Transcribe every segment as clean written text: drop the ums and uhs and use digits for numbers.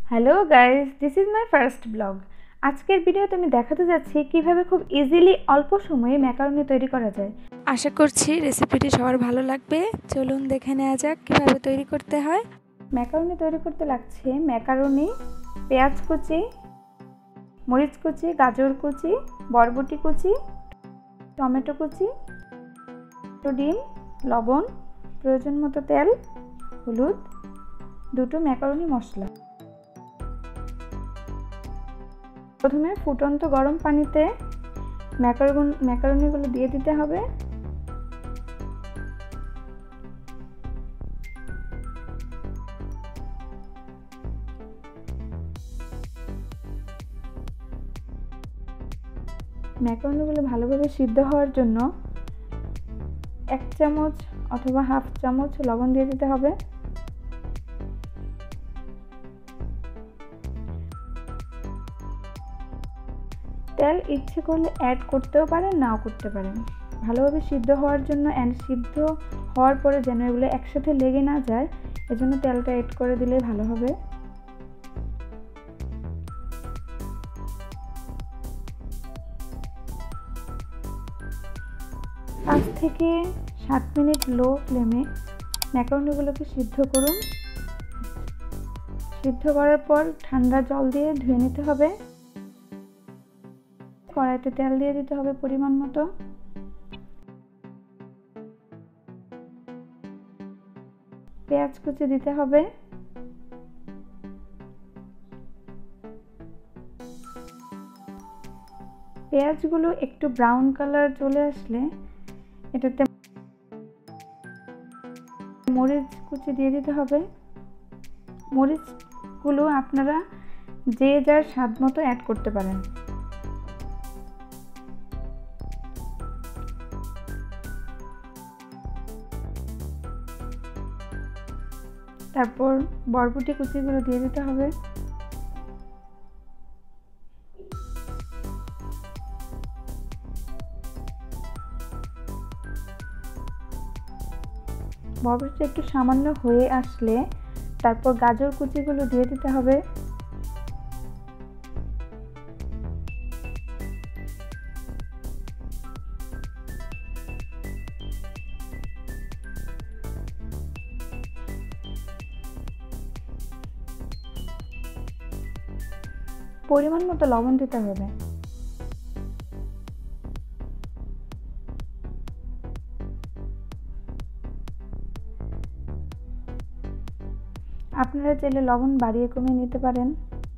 Hello guys, this is my first blog. আজকের ভিডিওতে আমি দেখাতে যাচ্ছি কিভাবে খুব ইজিলি অল্প সময়ে ম্যাকারনি তৈরি করা যায়। আশা করছি রেসিপিটি সবার ভালো লাগবে। চলুন দেখে নেওয়া যাক কিভাবে তৈরি করতে হয়। ম্যাকারনি তৈরি করতে লাগছে ম্যাকারনি, পেঁয়াজ কুচি, মরিচ কুচি, গাজর কুচি, বরবটি কুচি, টমেটো কুচি, ডিম, লবণ, প্রয়োজন মতো তেল, হলুদ, দুটো ম্যাকারনি মশলা। প্রথমে ফুটন্ত গরম পানিতে ম্যাকারনিগুলো দিয়ে দিতে হবে। ম্যাকারনিগুলো ভালোভাবে সিদ্ধ হওয়ার জন্য 1 চামচ অথবা হাফ চামচ লবণ দিয়ে দিতে হবে। তেল ইচ্ছে করলে অ্যাড করতেও পারেন, নাও করতে পারেন। ভালোভাবে সিদ্ধ হওয়ার জন্য সিদ্ধ হওয়ার পরে যেন এগুলো একসাথে লেগে না যায়, এজন্য তেলটা অ্যাড করে দিলে ভালো হবে। পাঁচ থেকে 7 মিনিট লো ফ্লেমে ম্যাকারনিগুলোকে সিদ্ধ করুন। সিদ্ধ করার পর ঠান্ডা জল দিয়ে ধুয়ে নিতে হবে। কড়াইতে তেল দিয়ে দিতে হবে পরিমাণ মতো। পেঁয়াজ কুচি দিতে হবে। পেঁয়াজগুলো একটু ব্রাউন কালার চলে আসলে এটাতে মরিচ কুচি দিয়ে দিতে হবে। মরিচগুলো আপনারা যে যার স্বাদ মতো অ্যাড করতে পারেন। তারপর বরবটি কুচিগুলো দিয়ে দিতে হবে। বরবটিটা একটু সামান্য হয়ে আসলে তারপর গাজর কুচিগুলো দিয়ে দিতে হবে। পরিমাণ মতো লবণ দিতে হবে। আপনারা চাইলে লবণ বাড়িয়ে কমিয়ে নিতে পারেন।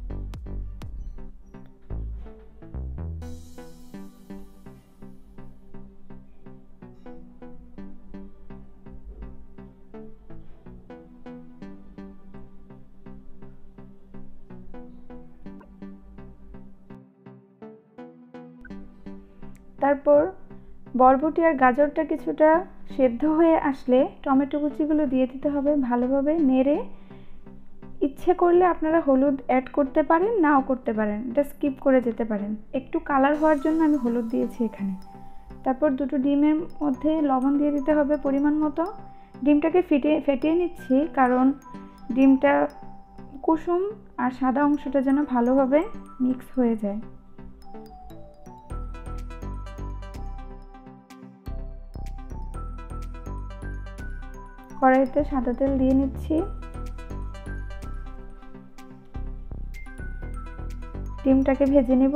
তারপর বরবটি আর গাজরটা কিছুটা সেদ্ধ হয়ে আসলে টমেটো কুচিগুলো দিয়ে দিতে হবে। ভালোভাবে নেড়ে ইচ্ছে করলে আপনারা হলুদ অ্যাড করতে পারেন, নাও করতে পারেন, এটা স্কিপ করে যেতে পারেন। একটু কালার হওয়ার জন্য আমি হলুদ দিয়েছি এখানে। তারপর দুটো ডিমের মধ্যে লবণ দিয়ে দিতে হবে পরিমাণ মতো। ডিমটাকে ফেটিয়ে নিচ্ছি কারণ ডিমটা কুসুম আর সাদা অংশটা যেন ভালোভাবে মিক্স হয়ে যায়। কড়াইতে সাদা তেল দিয়ে নিচ্ছি। ডিমটাকে ভেজে নেব।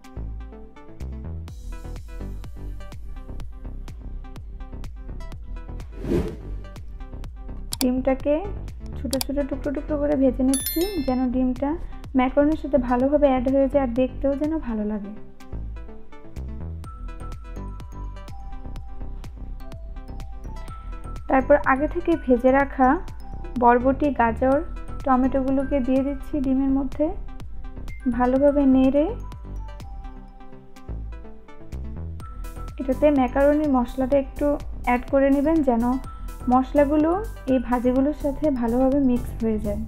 ডিমটাকে ছোট ছোট টুকরো টুকরো করে ভেজে নিচ্ছি যেন ডিমটা ম্যাকারনির সাথে ভালোভাবে অ্যাড হয়ে যায় আর দেখতেও যেন ভালো লাগে। তারপর আগে থেকে ভেজে রাখা বরবটি, গাজর, টমেটোগুলোকে দিয়ে দিচ্ছি ডিমের মধ্যে। ভালোভাবে নেড়ে এটাতে ম্যাকারনির মশলাটা একটু অ্যাড করে নেবেন যেন মশলাগুলো এই ভাজিগুলোর সাথে ভালোভাবে মিক্স হয়ে যায়।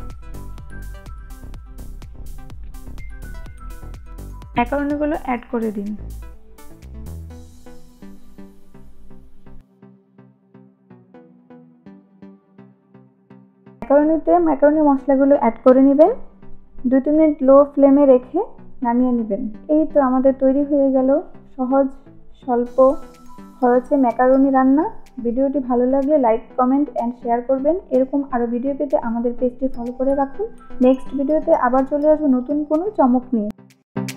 ম্যাকারনিগুলো অ্যাড করে দিন। ম্যাকারনি মশলাগুলো অ্যাড করে নেবেন। 2-3 মিনিট লো ফ্লেমে রেখে নামিয়ে নেবেন। এই তো আমাদের তৈরি হয়ে গেল সহজ স্বল্প খরচে ম্যাকারনি রান্না। ভিডিওটি ভালো লাগলে লাইক, কমেন্ট অ্যান্ড শেয়ার করবেন। এরকম আরও ভিডিও পেতে আমাদের পেজটি ফলো করে রাখুন। নেক্সট ভিডিওতে আবার চলে আসবো নতুন কোনো চমক নিয়ে।